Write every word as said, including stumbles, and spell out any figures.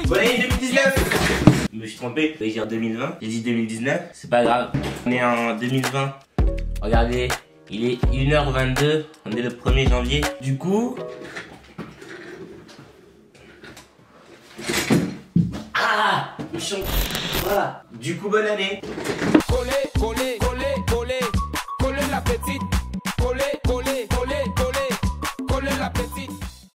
Bonne année deux mille dix-neuf. Je me suis trompé, je vais dire deux mille vingt. J'ai dit deux mille dix-neuf, c'est pas grave. On est en deux mille vingt. Regardez, il est une heure vingt-deux. On est le premier janvier. Du coup... Ah, voilà. Du coup, bonne année. Collé, collé.